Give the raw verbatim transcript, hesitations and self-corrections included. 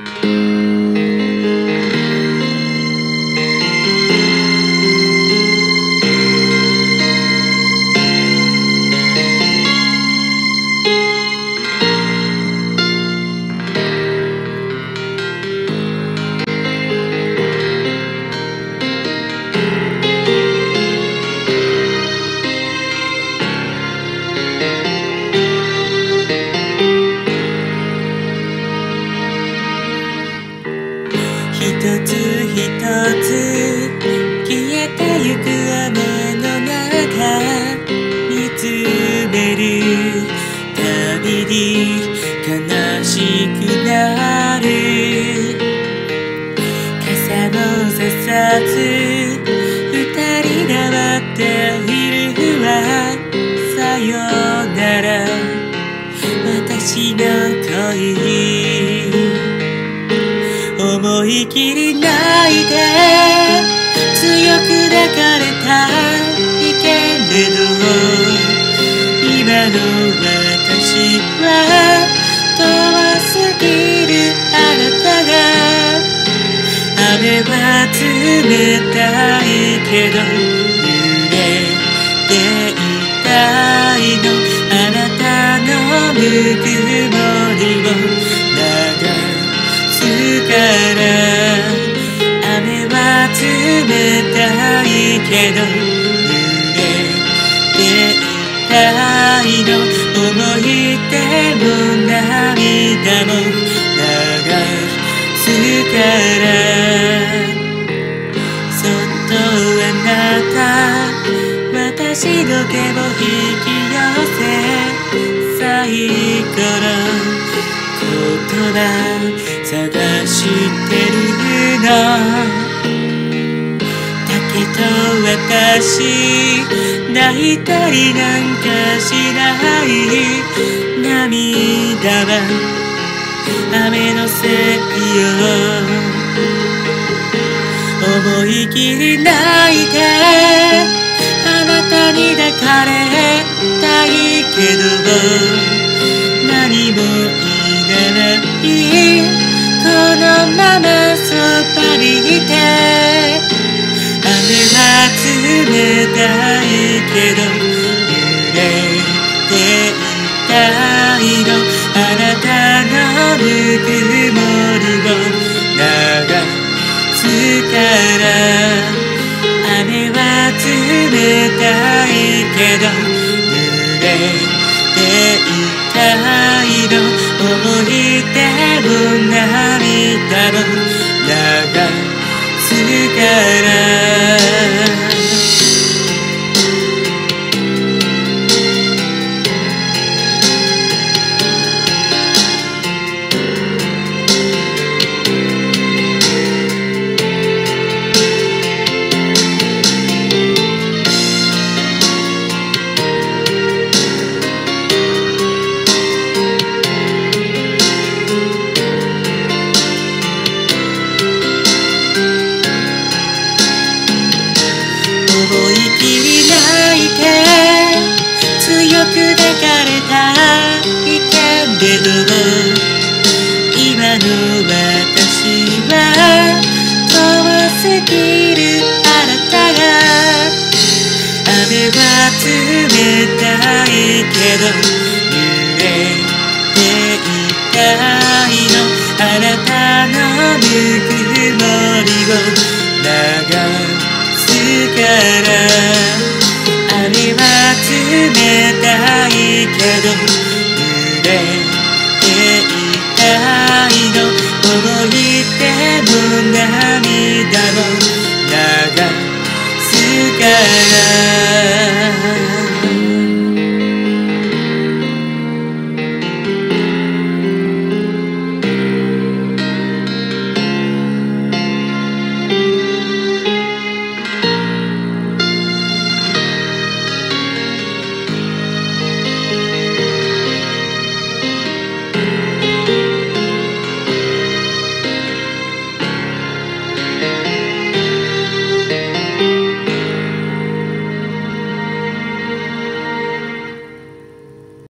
一つ一つ消えてゆく雨の中見つめるたびに悲しくなる。傘もささず二人が待っているわ。さよなら私の恋。思い切り泣いて強く抱かれたいけれど今の私は遠すぎるあなたが。雨は冷たいけど濡れていたいの。あなたのぬくもりをから雨は冷たいけど濡れていたいの。思い出も涙も流すから。そっとあなた私の手を引き寄せサイコロ言葉探してるの。だけど私泣いたりなんかしない。涙は雨のせいよ。思い切り泣いてあなたに抱かれたいけど何もいらないこのままそばにいて。雨は冷たいけど濡れていたいの。あなたのぬくもりを流すから。雨は冷たいけど濡れていたいの。思い出も涙も流すから。思い切り泣いて強く抱かれたいけれど今の私は遠すぎるあなたが。雨は冷たいけど濡れていたいの。あなたのぬくもりを流すから。雨は冷たいけど濡れていたいの。思い出も涙も流すから。